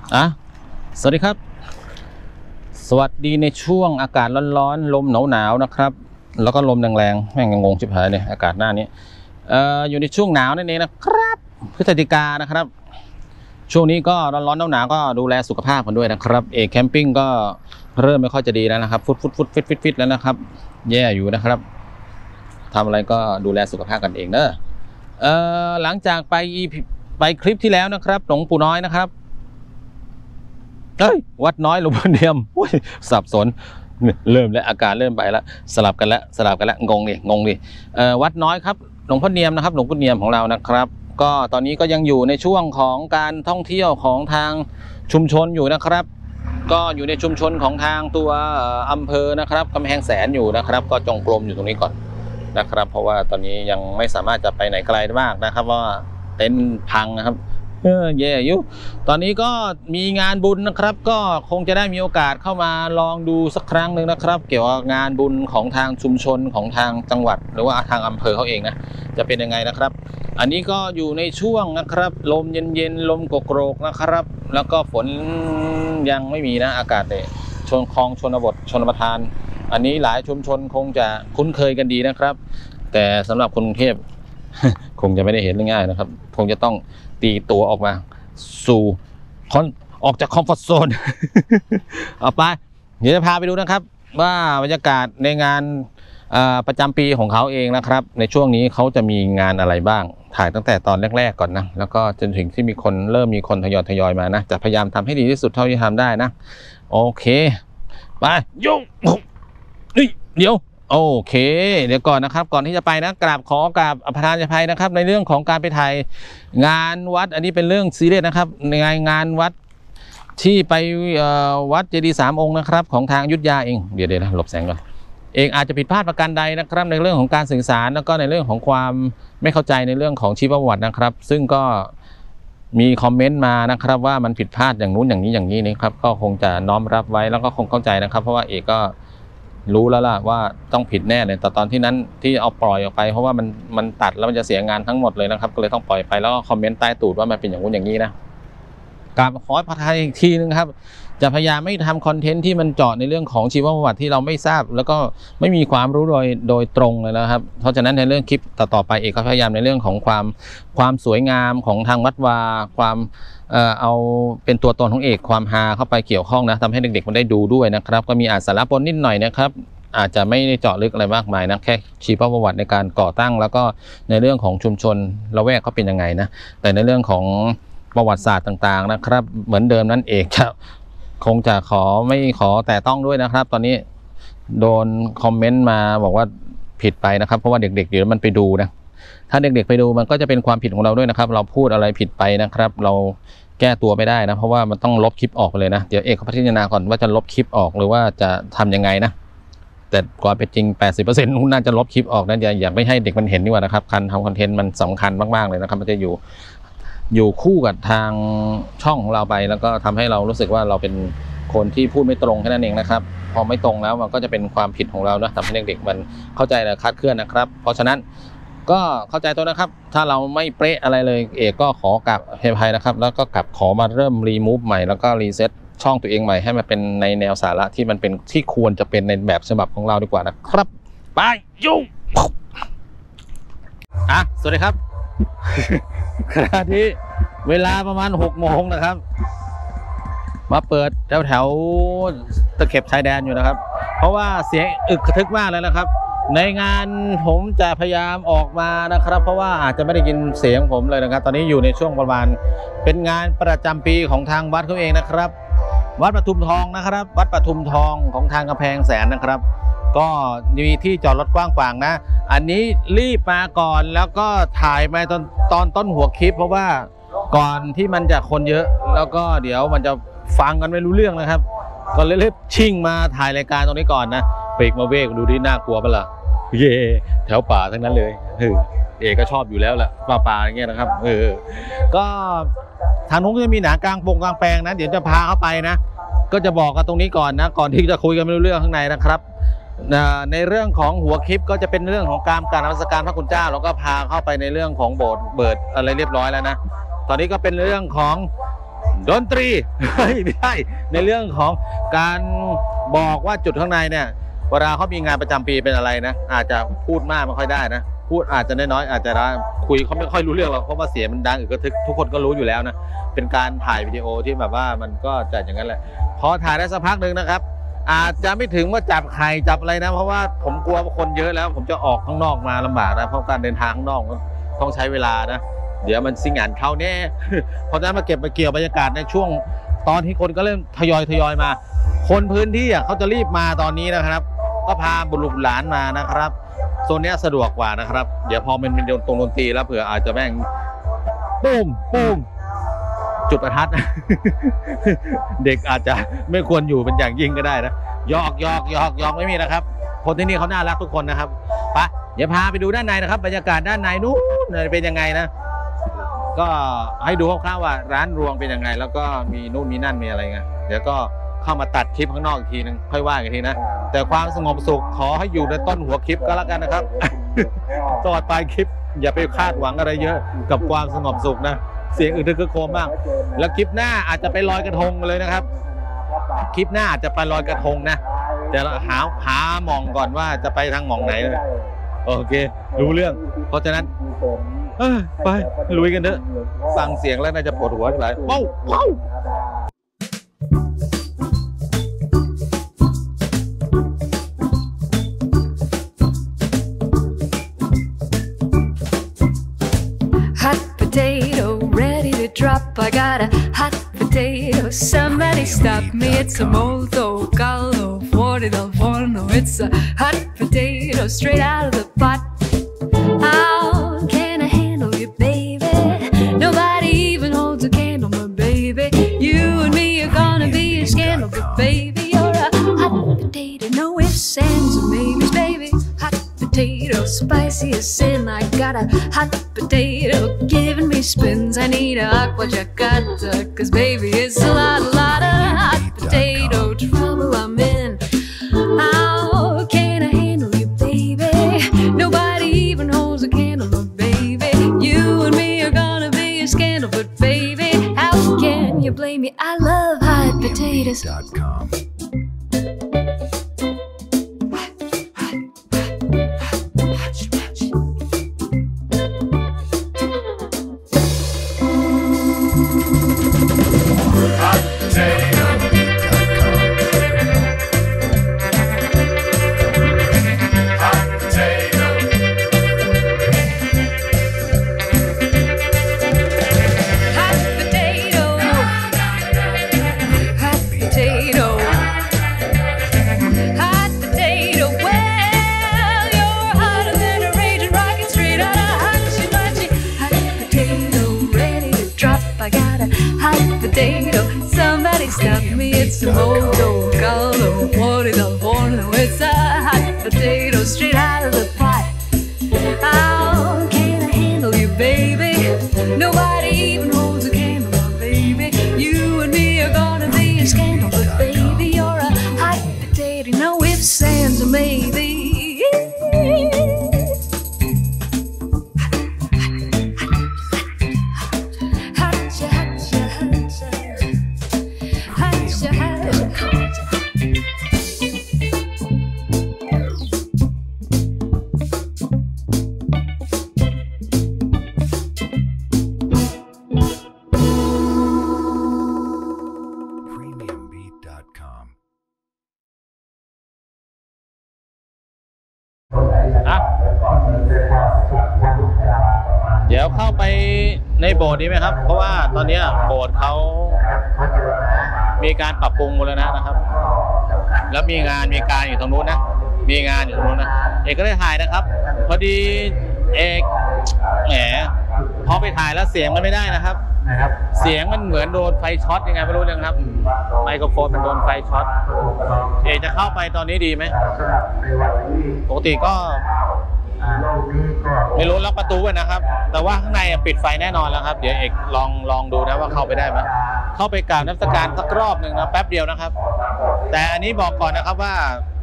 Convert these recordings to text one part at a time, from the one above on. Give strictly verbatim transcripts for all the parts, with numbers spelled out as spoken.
อ่ะสวัสดีครับสวัสดีในช่วงอากาศร้อนๆลมหนาวๆนะครับแล้วก็ลมแรงๆแม่งงงชิบหายเลยอากาศหน้านี้เอ่ออยู่ในช่วงหนาวนั่นเองนะครับพฤศจิกายนนะครับช่วงนี้ก็ร้อนๆหนาวๆก็ดูแลสุขภาพกันด้วยนะครับเอกแคมปิ้งก็เริ่มไม่ค่อยจะดีแล้วนะครับฟุดฟุดฟุดฟิตฟิตฟิตแล้วนะครับแย่อยู่นะครับทำอะไรก็ดูแลสุขภาพกันเองเนอะเอ่อหลังจากไปไปคลิปที่แล้วนะครับหลวงปู่น้อยนะครับเฮ้ยวัดน้อยหลวงพ่อเนียมสับสนเริ่มแล้วอาการเริ่มไปแล้วสลับกันแล้วสลับกันแล้วงงดิงงดิเอ่อวัดน้อยครับหลวงพ่อเนียมนะครับหลวงพ่อเนียมของเรานะครับก็ตอนนี้ก็ยังอยู่ในช่วงของการท่องเที่ยวของทางชุมชนอยู่นะครับก็อยู่ในชุมชนของทางตัวอำเภอนะครับกำแพงแสนอยู่นะครับก็จงกรมอยู่ตรงนี้ก่อนนะครับเพราะว่าตอนนี้ยังไม่สามารถจะไปไหนไกลมากนะครับว่าเต็นท์พังนะครับเออแย่อยู่ตอนนี้ก็มีงานบุญนะครับก็คงจะได้มีโอกาสเข้ามาลองดูสักครั้งหนึ่งนะครับเกี่ยวกับงานบุญของทางชุมชนของทางจังหวัดหรือว่าทางอำเภอเขาเองนะจะเป็นยังไงนะครับอันนี้ก็อยู่ในช่วงนะครับลมเย็นๆลมโกรกๆนะครับแล้วก็ฝนยังไม่มีนะอากาศเนี่ยชนคลองชนบทชนประทานอันนี้หลายชุมชนคงจะคุ้นเคยกันดีนะครับแต่สำหรับคนกรุงเทพ คงจะไม่ได้เห็นง่ายๆนะครับคงจะต้องตีตัวออกมาสู่คอนออกจากคอมฟอร์ทโซน เอาไปเดี๋ยวจะพาไปดูนะครับว่าบรรยากาศในงานประจำปีของเขาเองนะครับในช่วงนี้เขาจะมีงานอะไรบ้างถ่ายตั้งแต่ตอนแรกๆก่อนนะแล้วก็จนถึงที่มีคนเริ่มมีคนทยอยทยอยมานะจะพยายามทำให้ดีที่สุดเท่าที่ทำได้นะโอเคไปยุ่งเดี๋ยวโอเคเดี๋ยวก่อนนะครับก่อนที่จะไปนะกราบขอกราบอภทานอภัยนะครับในเรื่องของการไปถ่ายงานวัดอันนี้เป็นเรื่องซีเรียสนะครับในงานวัดที่ไปวัดเจดีย์สามองค์นะครับของทางอยุธยาเองเดี๋ยวเดี๋ยวนะหลบแสงก่อนเองอาจจะผิดพลาดประการใดนะครับในเรื่องของการสื่อสารแล้วก็ในเรื่องของความไม่เข้าใจในเรื่องของชีวประวัตินะครับซึ่งก็มีคอมเมนต์มานะครับว่ามันผิดพลาดอย่างนู้นอย่างนี้อย่างนี้นะครับก็คงจะน้อมรับไว้แล้วก็คงเข้าใจนะครับเพราะว่าเอกก็รู้แล้วล่ะว่าต้องผิดแน่เลยแต่ตอนที่นั้นที่เอาปล่อยออกไปเพราะว่ามันมันตัดแล้วมันจะเสียงานทั้งหมดเลยนะครับก็เลยต้องปล่อยไปแล้วก็คอมเมนต์ใต้ตูดว่ามันเป็นอย่างนู้นอย่างนี้นะกราบขอพระทัยอีกทีนึงครับจะพยายามไม่ทำคอนเทนต์ที่มันเจาะในเรื่องของชีวประวัติที่เราไม่ทราบแล้วก็ไม่มีความรู้โดยโดยตรงเลยนะครับเพราะฉะนั้นในเรื่องคลิปต่อๆไปเอกก็พยายามในเรื่องของความความสวยงามของทางวัดวาความเอ่อเอาเป็นตัวตนของเอกความฮาเข้าไปเกี่ยวข้องนะทำให้เด็กๆมันได้ดูด้วยนะครับก็มีอาสาระปนนิดหน่อยนะครับอาจจะไม่ได้เจาะลึกอะไรมากมายนะแค่ชีวประวัติในการก่อตั้งแล้วก็ในเรื่องของชุมชนละแวกเขาเป็นยังไงนะแต่ในเรื่องของประวัติศาสตร์ต่างๆนะครับเหมือนเดิมนั้นเอกจะคงจะขอไม่ขอแต่ต้องด้วยนะครับตอนนี้โดนคอมเมนต์มาบอกว่าผิดไปนะครับเพราะว่าเด็กๆเดี๋ยวมันไปดูนะถ้าเด็กๆไปดูมันก็จะเป็นความผิดของเราด้วยนะครับเราพูดอะไรผิดไปนะครับเราแก้ตัวไม่ได้นะเพราะว่ามันต้องลบคลิปออกไปเลยนะเดี๋ยวเอกเขาพิจารณาก่อนว่าจะลบคลิปออกหรือว่าจะทำยังไงนะแต่ความเป็นจริง แปดสิบเปอร์เซ็นต์ น่าจะลบคลิปออกนะอย่าอย่าไม่ให้เด็กมันเห็นดีกว่านะครับการทำคอนเทนต์มันสำคัญมากๆเลยนะครับมันจะอยู่อยู่คู่กับทางช่องของเราไปแล้วก็ทำให้เรารู้สึกว่าเราเป็นคนที่พูดไม่ตรงแค่นั้นเองนะครับพอไม่ตรงแล้วมันก็จะเป็นความผิดของเรานะทำให้เด็กๆมันเข้าใจและคลาดเคลื่อนนะครับเพราะฉะนั้นก็เข้าใจตัวนะครับถ้าเราไม่เป๊ะอะไรเลยเอกก็ขอกลับอภัยนะครับแล้วก็กลับขอมาเริ่มรีมูฟใหม่แล้วก็รีเซ็ตช่องตัวเองใหม่ให้มันเป็นในแนวสาระที่มันเป็นที่ควรจะเป็นในแบบฉบับของเราดีกว่านะครับไปยุ่งอ่ะสวัสดีครับ ขณะที่เวลาประมาณหกโมงนะครับมาเปิดแถวแถวตะเข็บชายแดนอยู่นะครับเพราะว่าเสียงอึกกระทึกมากเลยนะครับในงานผมจะพยายามออกมานะครับเพราะว่าอาจจะไม่ได้ยินเสียงผมเลยนะครับตอนนี้อยู่ในช่วงประมาณเป็นงานประจำปีของทางวัดเขาเองนะครับวัดปทุมทองนะครับวัดปทุมทองของทางกำแพงแสนนะครับก็มีที่จอดรถกว้างขวางนะอันนี้รีบมาก่อนแล้วก็ถ่ายมาตอนตอนต้นหัวคลิปเพราะว่าก่อนที่มันจะคนเยอะแล้วก็เดี๋ยวมันจะฟังกันไม่รู้เรื่องนะครับก็เลยรีบชิ่งมาถ่ายรายการตรงนี้ก่อนนะเปกมาเวกดูที่น่ากลัวปะล่ะเย่แถวป่าทั้งนั้นเลยเออเอกก็ชอบอยู่แล้วแหละป่าป่าอย่างเงี้ยนะครับเออก็ทางนู้นก็จะมีหนากลางปงกลางแปลงนะเดี๋ยวจะพาเข้าไปนะก็จะบอกกันตรงนี้ก่อนนะก่อนที่จะคุยกันไม่รู้เรื่องข้างในนะครับในเรื่องของหัวคลิปก็จะเป็นเรื่องของการการนมัสการพระคุณเจ้าแล้วก็พาเข้าไปในเรื่องของโบสถ์เบิดอะไรเรียบร้อยแล้วนะตอนนี้ก็เป็นเรื่องของดนตรีไม่ใช่ในเรื่องของการบอกว่าจุดข้างในเนี่ยเวลาเขามีงานประจำปีเป็นอะไรนะอาจจะพูดมากไม่ค่อยได้นะพูดอาจจะน้อยๆอาจจะคุยเขาไม่ค่อยรู้เรื่องหรอกเพราะว่าเสียงมันดังอึกกระทึกทุกคนก็รู้อยู่แล้วนะเป็นการถ่ายวิดีโอที่แบบว่ามันก็จะอย่างนั้นแหละพอถ่ายได้สักพักหนึ่งนะครับอาจจะไม่ถึงว่าจับไข่จับอะไรนะเพราะว่าผมกลัวคนเยอะแล้วผมจะออกข้างนอกมาลำบากนะเพราะการเดินทางข้างนอกต้องใช้เวลานะเดี๋ยวมันสิงานเข้าแน่เพราะฉะนั้นมาเก็บมาเกี่ยวบรรยากาศในช่วงตอนที่คนก็เริ่มทยอยทยอยมาคนพื้นที่เขาจะรีบมาตอนนี้นะครับก็พาบุตรหลานมานะครับโซนนี้สะดวกกว่านะครับเดี๋ยวพอมันเป็นตรงดนตรีแล้วเผื่ออาจจะแม่งปุ้มปุ้มจุดประทัด เด็กอาจจะไม่ควรอยู่เป็นอย่างยิ่งก็ได้นะยอกยอกยอกยอกไม่มีนะครับคนที่นี่เขาน่ารักทุกคนนะครับไปเดี๋ยวพาไปดูด้านในนะครับบรรยากาศด้านในนู้นเป็นยังไงนะก็ให้ดูคร่าวๆว่าร้านรวงเป็นยังไงแล้วก็มีนู่นมีนั่นมีอะไรไงเดี๋ยวก็เข้ามาตัดคลิปข้างนอกอีกทีนึงค่อยว่ากันทีนะแต่ความสงบสุขขอให้อยู่ในต้นหัวคลิปก็แล้วกันนะครับ ตอดปลายคลิปอย่าไปคาดหวังอะไรเยอะกับความสงบสุขนะเสียงอึดทึกโครมมากแล้วคลิปหน้าอาจจะไปลอยกระทงเลยนะครับคลิปหน้าอาจจะไปลอยกระทงนะแต่เราหาหามองก่อนว่าจะไปทางมองไหนโอเครู้เรื่องเพราะฉะนั้นไปลุยกันเถอะฟังเสียงแล้วน่าจะปวดหัวไปว้าวว้าว Hot potato ready to drop. I got a hot potato. Somebody stop me. It's a molto caldo fuori dal forno. It's a hot potato straight out of the pot. How can I handle you, baby? Nobody even holds a candle, my baby. You and me are gonna be a scandal, but baby, you're a hot potato. No ifs, ands, or maybes, baby. Hot potato, spicy as sin. I got a hot potato giving me spins. I need a aqua jackata, cause baby, it's a lot, a lot of hot potato trouble I'm in. How can I handle you, baby? Nobody even holds a candle, but baby, you and me are gonna be a scandal, but baby, how can you blame me? I love hot potatoes. Somebody stop me, it's a molto caldo fuori dal forno. It's a hot potato straight out of the pot. How can I handle you, baby? Nobody even holds a candle, my baby. You and me are gonna be a scandal, but baby, you're a hot potato. No ifs, ands, or maybe. อ่ะเดี๋ยวเข้าไปในโบสถ์ดีไหมครับเพราะว่าตอนนี้โบสถ์เขามีการปรับปรุงหมดแล้วนะครับแล้วมีงานมีการอยู่ตรงนู้นนะมีงานอยู่ตรงนู้นนะเอกก็ได้ถ่ายนะครับพอดีเอกแหมพอไปถ่ายแล้วเสียงมันไม่ได้นะครับเสียงมันเหมือนโดนไฟช็อตยังไงไม่รู้เลยครับไมโครโฟนมันโดนไฟช็อตเอกจะเข้าไปตอนนี้ดีไหมปกติก็ไม่รู้ล็อกประตูไว้นะครับแต่ว่าข้างในปิดไฟแน่นอนแล้วครับเดี๋ยวเอกลองลองดูนะว่าเข้าไปได้ไหมเข้าไปกราบนมัสการสักรอบหนึ่งนะแป๊บเดียวนะครับแต่อันนี้บอกก่อนนะครับว่า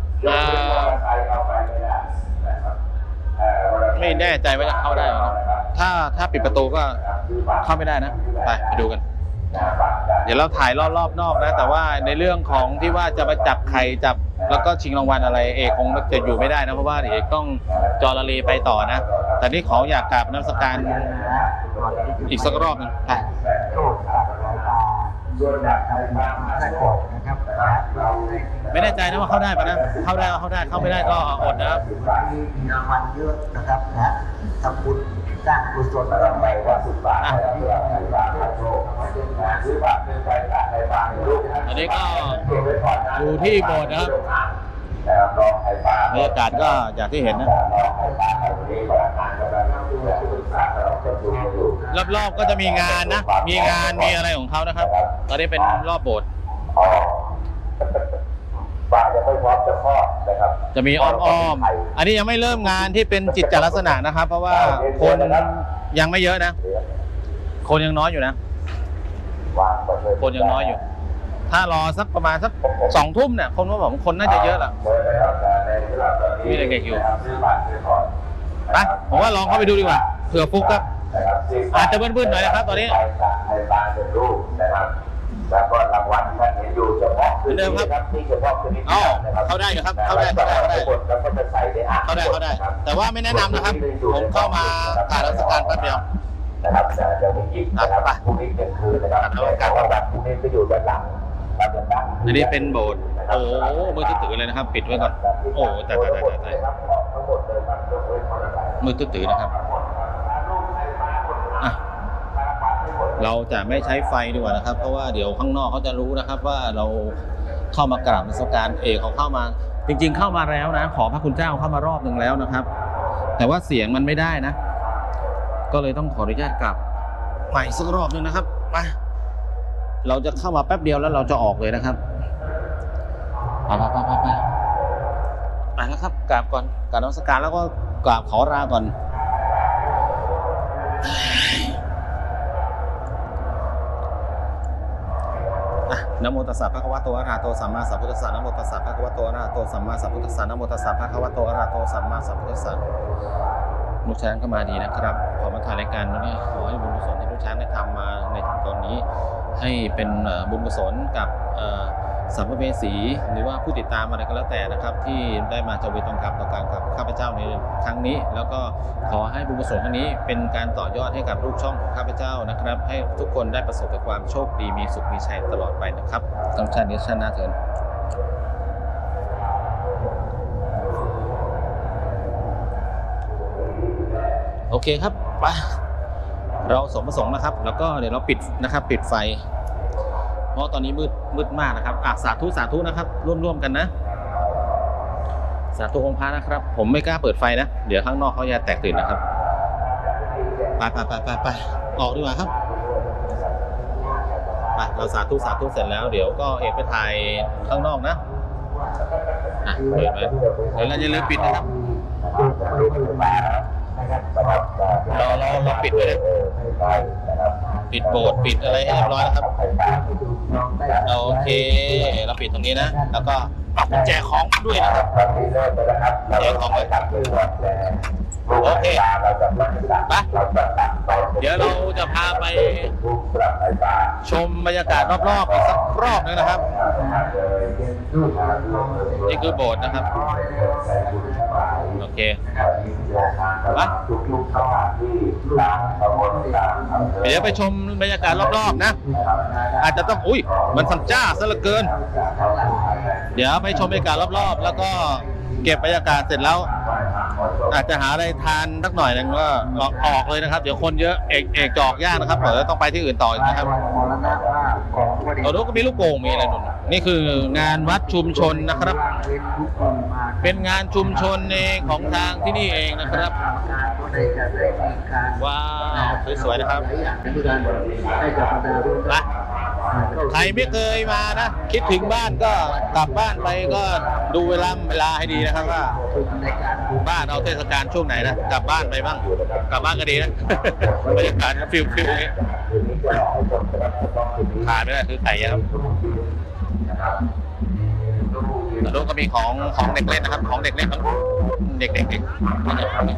ไม่แน่ใจว่าจะเข้าได้หรือถ้าถ้าปิดประตูก็เข้าไม่ได้นะไปไปดูกันเดี๋ยวเราถ่ายรอบๆนอกนะแต่ว่าในเรื่องของที่ว่าจะมาจับไข่จับแล้วก็ชิงรางวัลอะไรเอกคงจะอยู่ไม่ได้นะเพราะว่าเอกต้องจอระเลไปต่อนะแต่นี่ขออยากกราบนมัสการอีกสักรอบนึงค่ะไม่แน่ใจนะว่าเข้าได้ปะนะเข้าได้ก็เข้าได้เข้าไม่ได้ก็อดนะครับมีรางวัลเยอะนะครับนะทำบุญสร้างกุศลอะไรไปว่าสุดบาทอันนี้ก็อยู่ที่โบสถ์นะครับบรรยากาศก็อย่างที่เห็นนะรอบๆก็จะมีงานนะมีงานมีอะไรของเขานะครับตอนนี้เป็นรอบโบสถ์จะมีอ้อมๆอันนี้ยังไม่เริ่มงานที่เป็นจิตจลักษณะนะครับเพราะว่าคนยังไม่เยอะนะคนยังน้อยอยู่นะคนยังน้อยอยู่ถ้ารอสักประมาณสักสองทุ่มเนี่ยคนว่าผมคนน่าจะเยอะแหละมีเด็กๆอยู่ไปผมว่าลองเข้าไปดูดีกว่าเผื่อฟุกครับอาจจะเบื้นๆหน่อยนะครับตอนนี้แล้วก็รางวัลท่านเห็นอยู่เฉพาะคืนนี้ครับที่เฉพาะคืนนี้เข้าได้ครับเข้าได้เข้าได้เข้าได้แล้วก็จะใส่ในอ่างเข้าได้เข้าได้แต่ว่าไม่แนะนำนะครับผมเข้ามาถ่ายราชการแป๊บเดียวนะครับจะมีอีกนะครับพรุ่งนี้เป็นคืนนะครับแต่ว่าแบบพรุ่งนี้ก็อยู่ด้านหลังอันนี้เป็นโบสถ์โอ้มือตื้อๆเลยนะครับปิดไว้ก่อนโอ้แต่แต่แต่แต่มือตื้อๆนะครับอ่ะเราจะไม่ใช้ไฟดีกว่านะครับเพราะว่าเดี๋ยวข้างนอกเขาจะรู้นะครับว่าเราเข้ามากราบนมัสการเอกเขาเข้ามาจริงๆเข้ามาแล้วนะขอพระคุณเจ้าเข้ามารอบหนึ่งแล้วนะครับแต่ว่าเสียงมันไม่ได้นะก็เลยต้องขออนุญาตกลับใหม่สักรอบหนึ่งนะครับไปเราจะเข้ามาแป๊บเดียวแล้วเราจะออกเลยนะครับไปไปไปไปไปไปแล้วครับกราบก่อนกราบนมัสการแล้วก็กราบขอลาก่อนนะโมตัสสะภะคะวะโตอะระหะโตสัมมาสัมพุทธัสสะนะโมตัสสะภะคะวะโตอะระหะโตสัมมาสัมพุทธัสสะนะโมตัสสะภะคะวะโตอะระหะโตสัมมาสัมพุทธัสสะลูกช้างก็มาดีนะครับขอมาถ่ายรายการนี้ขอให้บุญกุศลที่ลูกช้างได้ทำมาในตอนนี้ให้เป็นบุญกุศลกับสัมภเวสีหรือว่าผู้ติดตามอะไรก็แล้วแต่นะครับที่ได้มาจวิตรงกับต่อการกับข้าพเจ้าในครั้งนี้แล้วก็ขอให้บุญกุศลครั้งนี้เป็นการต่อยอดให้กับลูกช่องของข้าพเจ้านะครับให้ทุกคนได้ประสบกับความโชคดีมีสุขมีชัยตลอดไปนะครับต้องชาตินี้ชาติหน้าเถิดโอเคครับไปเราสมประสงค์นะครับแล้วก็เดี๋ยวเราปิดนะครับปิดไฟเพราะตอนนี้มืดมืดมากนะครับอ่ะสาธุสาธุนะครับร่วมๆกันนะสาธุองค์พระนะครับผมไม่กล้าเปิดไฟนะเดี๋ยวข้างนอกเขาจะแตกตื่นนะครับไปไปไปไปไปออกดีกว่าครับไปเราสาธุสาธุเสร็จแล้วเดี๋ยวก็เอกไปถ่ายข้างนอกนะอ่ะเปิดไว้เดี๋ยวเราจะลืมปิดนะครับเราเราเราปิดไว้นะปิดโบสถ์ปิดอะไรให้เรียบร้อยนะครับโอเคเราปิดตรงนี้นะแล้วก็แจกของด้วยนะครับแจกของเลยโอเคไปเดี๋ยวเราจะพาไปชมบรรยากาศรอบๆอีกสักรอบนึงนะครับนี่คือโบสถ์นะครับโอเคไปเดี๋ยวไปชมบรรยากาศรอบๆนะอาจจะต้องอุ้ยมันสังจ้าซะเหลือเกินเดี๋ยวไปชมบรรยากาศรอบๆแล้วก็เก็บบรรยากาศเสร็จแล้วอาจจะหาอะไรทานสักหน่อยนึงก็ออกเลยนะครับเดี๋ยวคนเยอะเอกเอกจอกยากนะครับเดี๋ยวต้องไปที่อื่นต่ออีกนะครับตอนนู้นก็มีลูกโป่งมีอะไรนู่นนี่คืองานวัดชุมชนนะครับเป็นงานชุมชนเองของทางที่นี่เองนะครับว้าวสวยๆนะครับไปใครไม่เคยมานะคิดถึงบ้านก็กลับบ้านไปก็ดูเวลาเวลาให้ดีนะครับว่าบ้านเอาเทศกาลช่วงไหนนะกลับบ้านไปบ้างกลับบ้านก็ดีนะบรรยากาศฟิลฟิลนี้ขาดไม่ได้คือไก่ครับแล้วก็มีของของเด็กเล่นนะครับของเด็กเล่นครับเด็กเด็กเด็ก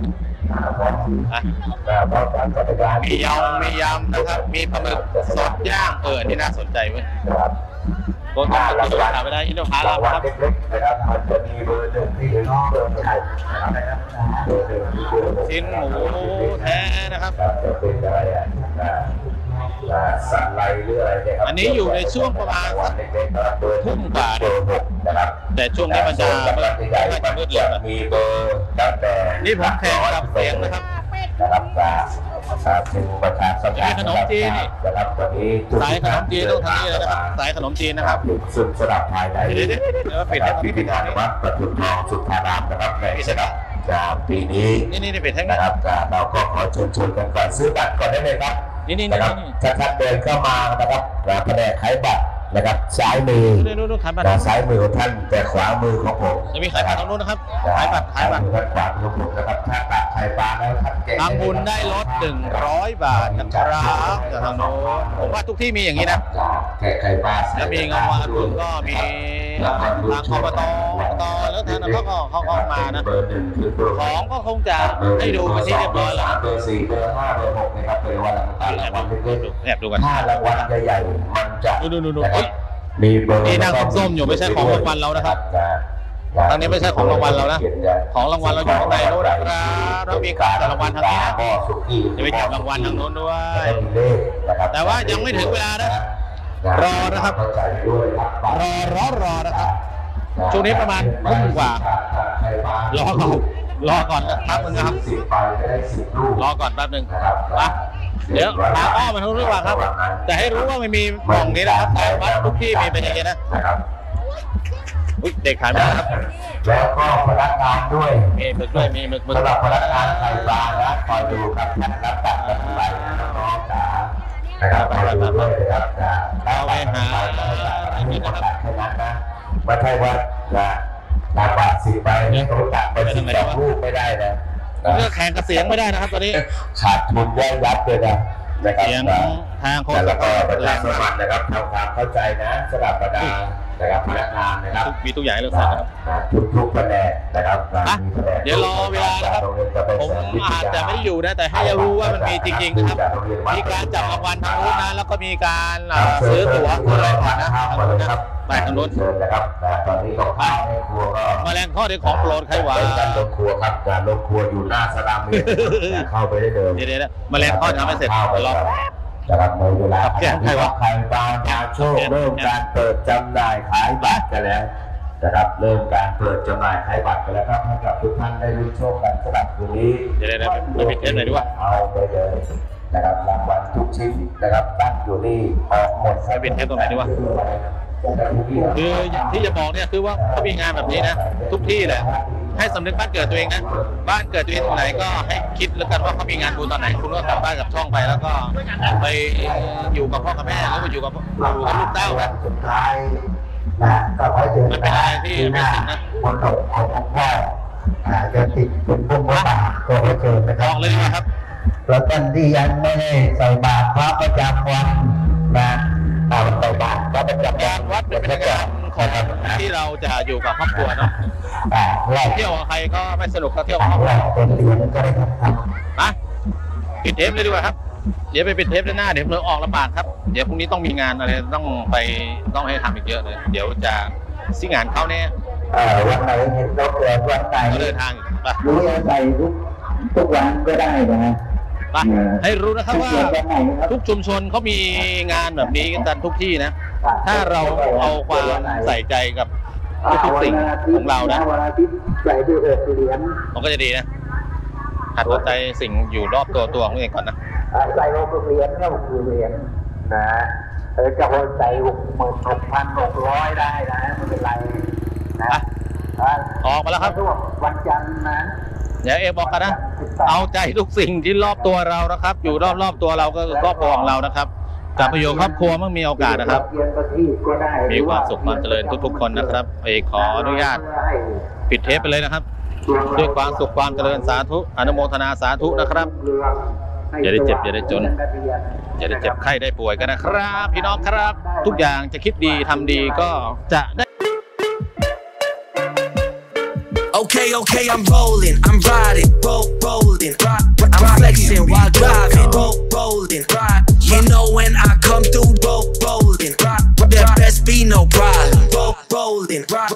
อ่ะมียำมียำนะครับมีปลาหมึกสดย่างเออนี่น่าสนใจเว้ยโกนต้องกินอาหารไม่ได้อินโดพาราครับนะครับมันจะมีเบอร์หนึ่งที่น้องเบอร์ไข่นะครับเบอร์หนึ่งที่เบอร์หกชิ้นหมูแท้นะครับจะเป็นอะไรอ่ะสันไลหรืออะไรเนี่ยครับอันนี้อยู่ในช่วงประมาณทุ่มกว่านะครับแต่ช่วงนี้มันจะไม่ค่อยจะมืดเลยนะมีเบอร์ตั้งแต่นี่ผมแข่งกับเสียงนะครับนะครับจากถึงประชาสัมพันธ์ขนมจีนนี่นะครับวันนี้สายขนมจีนต้องทางนี้เลยนะครับสายขนมจีนนะครับซึ่งสลับภายในเดี๋ยวเดี๋ยวเดี๋ยวปิดให้ก่อนพิปิพิดธให้ก่อนภัณฑ์วัดประจุทองสุทธารามนะครับในสนามจากปีนี้นี่นี่นี่ปิดให้ก่นะอนครับเราก็ขอเชิญชวนกันก่อนซื้อบัตรก่อนได้เลยครับนี่นี่นะครับนี่ถ้าท่านเดินเข้ามานะครับแผนกขายบัตรนะครับซ้ายมือดูดูดูขายบัตรซ้ายมือของท่านแต่ขวามือของผมจะมีขายบัตรตรงนู้นนะครับขายบัตรขายบัตรด้านขวามือของผมนะครับถ้าตัดไข่ปลาแล้วท่านเก่งทางบุญได้ลดหนึ่งร้อยบาทนะครับจากทางโน้นผมว่าทุกที่มีอย่างนี้นะแกะไข่ปลาแล้วมีเงาวันบุญก็มีทางอบตอบตแล้วทางนั้นเขาก็เขาก็มานะเบอร์หนึ่งคือเบอร์ของก็คงจะให้ดูไปนที่เรียบร้อยแล้วเบอร์สี่เบอร์ห้าเบอร์หกนะครับเป็นวันต่างๆรางวัลเล็กแอบดูกันๆถ้ารางวัลใหญ่ๆมันจะดูดูดูดูนะครับมีเบอร์นี่นั่งส้มๆอยู่ไม่ใช่ของรางวัลเรานะครับทางนี้ไม่ใช่ของรางวัลเรานะของรางวัลเราอยู่ข้างในโน้นนะครับเรามีการจัดรางวัลทางนี้นะจะไปจับรางวัลทางโน้นด้วย แต่ว่ายังไม่ถึงเวลานะรอนะครับรอรอรอนะครับช่วงนี้ประมาณทุ่มกว่ารอก่อนรอก่อนแป๊บนึงนะครับรอก่อนแป๊บนึงมาเดี๋ยวพาอ้อมมาทุกเรื่องครับแต่ให้รู้ว่าไม่มีกล่องนี้นะครับแต่ว่าทุกที่มีเป็นอย่างนี้นะอุ๊ยเด็กขายไม่ได้ครับแล้วก็พนักงานด้วยมีหมึกด้วยมีหมึกหมึกสำหรับพนักงานไข่ปลานะคอยดูครับท่านรับตัดกันไปน้องๆจ๋านะครับคอยดูด้วยนะครับเราไปหาอะไรนี่นะครับแค่นั้นนะไม่ใช่ว่าจะตาบาดสีไปต้องตัดไปสิบสองลูกไม่ได้นะเลือกแข่งกับเสียงไม่ได้นะครับตอนนี้ขาดทุนย่อยยับเลยนะนะครับเสียงทางโฆษแล้วณาก็ประแรชาง สัมมาพักนธ์นะครับทำความเข้าใจนะสำหรับบรรดานะครับพนักงานนะครับมีทุกอย่างให้เลือกสรรนะครับทุกทุกๆแผนกนะครับอ่ะเดี๋ยวรอเวลานะครับผมอาจจะไม่ได้อยู่นะแต่ให้รู้ว่ามันมีจริงๆนะครับมีการจับรางวัลทางนู้นนะแล้วก็มีการเอ่อซื้อตั๋วซื้ออะไรก่อนนะทางนู้นนะไปทางนู้นเชิญนะครับตอนนี้ก็ข้าวในครัวก็แมลงทอดที่ของโปรดใครหวาเป็นการลงครัวครับการลงครัวอยู่หน้าสนามเรียนเข้าไปได้เลยเดี๋ยวเดี๋ยวนะแมลงทอดทำไม่เสร็จรอนะครับในเวลากับแก้มใครวะไข่ปลาชาโชคเริ่มการเปิดจำหน่ายขายบัตรกันแล้วนะครับเริ่มการเปิดจำหน่ายขายบัตรกันแล้วครับให้กับทุกท่านได้ลุ้นโชคกันสำหรับคืนนี้เดี๋ยวเดี๋ยวเดี๋ยวไปปิดเทปหน่อยดีกว่าเอาไปเลยนะครับรางวัลทุกชิ้นนะครับตั้งอยู่นี่ออกหมดไปปิดเทปตรงไหนดีวะ คืออย่างที่จะบอกเนี่ยคือว่าเขามีงานแบบนี้นะทุกที่แหละให้สำนึกบ้านเกิดตัวเองนะบ้านเกิดตัวเองตรงไหนก็ให้คิดแล้วกันว่าเขามีงานบุญตอนไหนคุณก็กลับบ้านกับช่องไปแล้วก็ไปอยู่กับพ่อกับแม่แล้วก็อยู่กับอยู่กับลูกเต้าวันสุดท้ายนะก็ขอเชิญมันเป็นอะไรที่ไม่จริงนะมนตกขององค์พ่ออาจจะติดเป็นพุ่มพระบาทก็ขอเชิญนะคบรัอบ กเลยดีกว่าครับแล้วท่านที่ยังไม่ได้ใส่บาตรพระประจำวันนะเอาใส่บาตรพระประจำวังาน นวัดเป็นงานของที่เราจะอยู่กับครอบครัวเนาะอ่าเราเที่ยวกับใครก็ไม่สนุกก็เที่ยวกับอ่าครอบครัวเราเป็นเหรียญก็ได้ครับมาปิดเทปเลยดีกว่าครับเดี๋ยวไปปิดเทปด้านหน้าเดี๋ยวเราออกลำบากครับเดี๋ยวพรุ่งนี้ต้องมีงานอะไรต้องไปต้องให้ทำอีกเยอะเลยเดี๋ยวจะซิงานเขาเนี่ยเอ่อวันไหนเห็นเราเกิดวันไหนก็เดินทางไปรู้ยังไงทุกทุกวันก็ได้นะไปให้รู้นะครับว่าวันไหนครับทุกชุมชนเขามีงานแบบนี้กันทุกที่นะ ถ้าเราเอาความใส่ใจกับทุกๆสิ่งของเรานะวันอาทิตย์ใส่ด้วยเออเหรียญมันก็จะดีนะหัดสนใจสิ่งอยู่รอบตัวตัวของตัวเองก่อนนะอ่าใส่หกเหรียญก็หกเหรียญนะเออจะโอนใส่หกหมื่นหกพันหกร้อยได้นะไม่เป็นไรนะอ่าออกมาแล้วครับทุกวันจันทร์นะเดี๋ยวเอกบอกกันนะเอาใจทุกสิ่งที่รอบตัวเรานะครับ อยู่รอบรอบตัวเราก็คือครอบครัวของเรานะครับกลับไปอยู่ครอบครัวเมื่อมีโอกาสนะครับ มีความสุขความเจริญทุกๆคนนะครับเอกขออนุญาตปิดเทปไปเลยนะครับ ด้วยความสุขความเจริญสาธุอนุโมทนาสาธุนะครับอย่าได้เจ็บอย่าได้จนอย่าได้เจ็บไข้ได้ป่วยกันนะครับ พี่น้องครับ ทุกอย่างจะคิดดีทำดีก็จะได้ Okay, okay, I'm rolling, I'm riding, roll, rolling, I'm flexing while driving, roll, rolling, you know when I come through, roll, rolling, there best be no problem, roll, rolling,